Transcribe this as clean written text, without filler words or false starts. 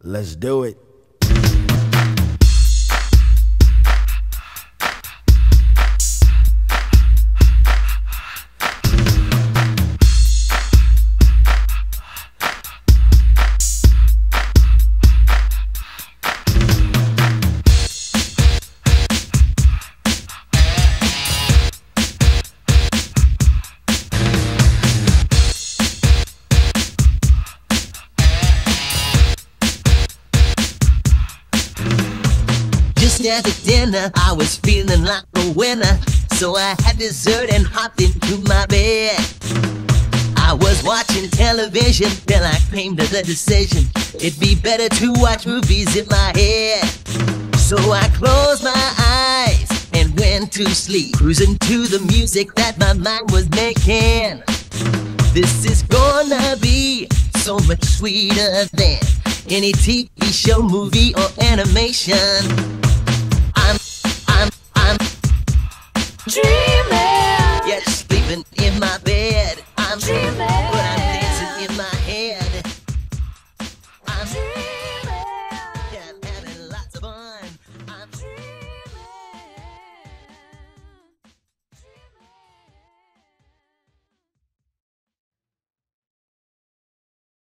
Let's do it. Just after dinner, I was feeling like a winner, so I had dessert and hopped into my bed. I was watching television till I came to the decision it'd be better to watch movies in my head. So I closed my eyes and went to sleep, cruising to the music that my mind was making. This is gonna be so much sweeter than any TV show, movie, or animation. I'm dreaming.